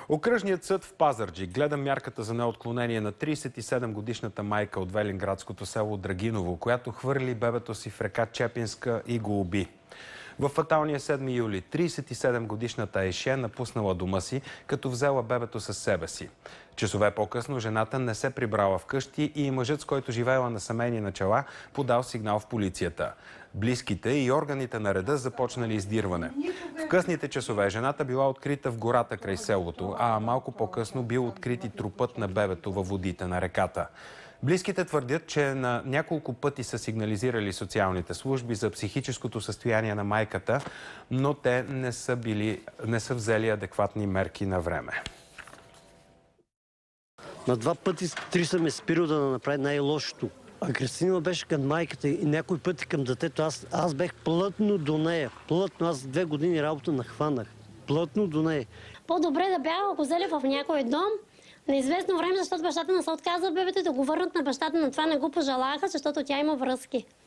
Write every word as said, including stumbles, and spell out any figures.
Окръжният съд в Пазарджик гледа мярката за неотклонение на тридесет и седемгодишната майка от велинградското село Драгиново, която хвърли бебето си в река Чепинска и го уби. В фаталния седми юли тридесет и седемгодишната Айше напуснала дома си, като взела бебето със себе си. Часове по-късно жената не се прибрала вкъщи и мъжът, с който живеела на семейни начала, подал сигнал в полицията. Близките и органите на реда започнали издирване. В късните часове жената била открита в гората край селото, а малко по-късно бил открит и трупът на бебето във водите на реката. Близките твърдят, че на няколко пъти са сигнализирали социалните служби за психическото състояние на майката, но те не са, били, не са взели адекватни мерки на време. На два пъти три са ме спирал да направи най-лошото. А Кристина беше към майката и някой пъти към детето. Аз, аз бех плътно до нея. Плътно. Аз две години работа нахванах. Плътно до нея. По-добре да бяха го взели в някой дом на известно време, защото бащата не се отказа бебето да го върнат на бащата, на това не го пожелаха, защото тя има връзки.